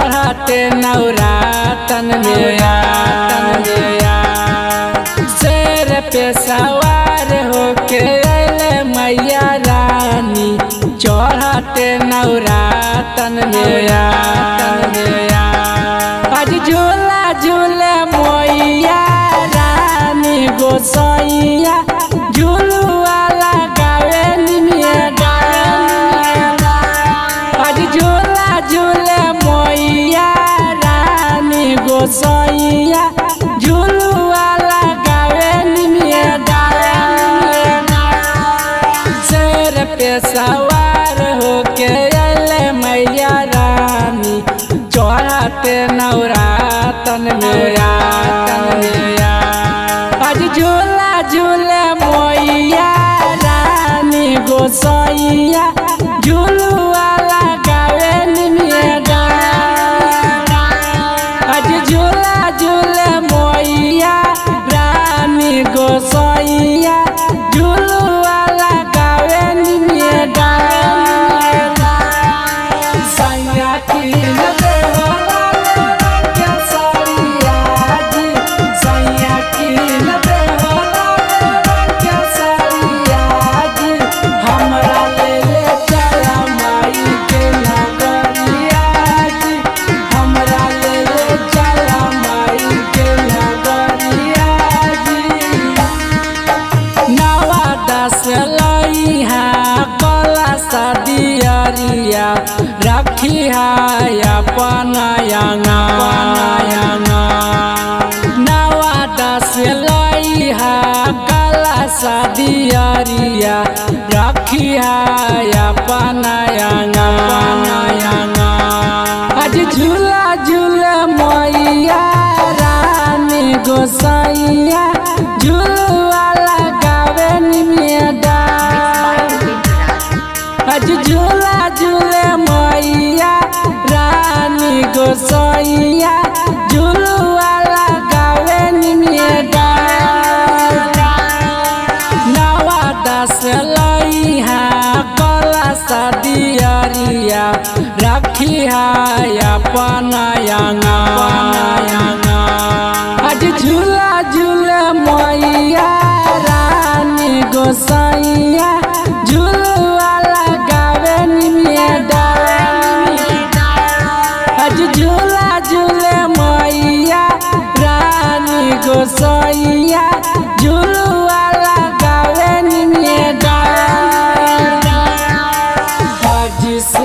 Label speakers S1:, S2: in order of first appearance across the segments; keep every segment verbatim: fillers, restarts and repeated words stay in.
S1: चढ़ते नवरातन में शेर पे सवार होके अइले मैया रानी चढ़ते नवरातन में आज झूला झूले मैया रानी गोसैया झूलुआ लगावे निमिया आज झूला झूले मैया रानी गोसैया झूलुआ लगावे निमिया शेर पे सवार होके अइले मैया रानी चढ़ते नवरातन में आज झूला झूले मैया रानी गोसैया झूलुआ लगावे निमिया आज झूला झूले मैया रानी गोसैया झूलुआ लगावे निमिया सैया की रखी है अपना नवा दस लई है कला सदियरिया रखी है अपना आज झूला झूला मैया रानी गोसैया झूलुआ लगावे निमिया आज झूला झूले मैया रानी गोसैया झूलुआ लगावे निमिया नवा दस लई है कला सदियरिया रखी है अपना आज झूला झूले मैया रानी गोसैया झूलुआ लगावे निमिया आज झूला झूले मैया रानी गोसैया झूलुआ लगावे निमिया आज से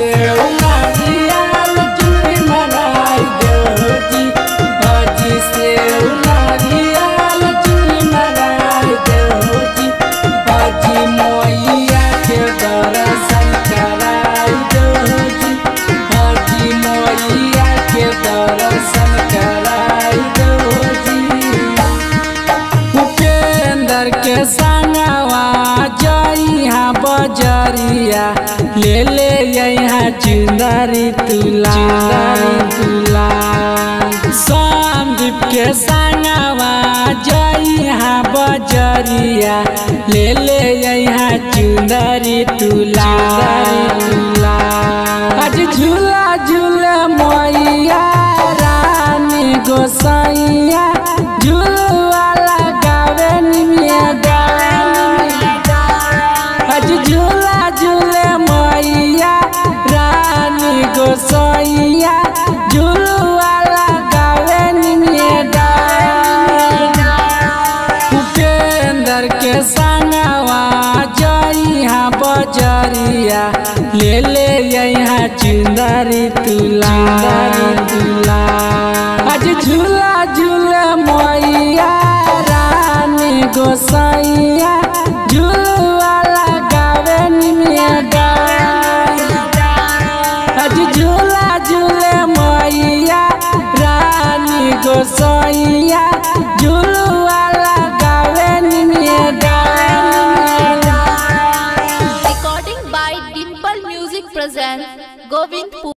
S1: के संगवा जइहा बजरिया ले ले यहाँ चुंदरी तुला तुला संदीप के संगवा जइहा बजरिया ले ले यहाँ चुंदरी तुला तुला आज झूला झूले मैया रानी गोसैया झूलुआ लगावे निमिया आज झूला झूले मैया रानी गोसैया झूलुआ लगावे निमिया उपेंद्र के संगवा जइहा बजरिया ले ले यहाँ चुंदरी तुला तुला आज झूला झूले मैया रानी गोसैया झूलुआ लगावे निमिया आज झूला झूले मैया रानी गोसैया झूलुआ लगावे निमिया
S2: Recording by Dimple Music presents Govind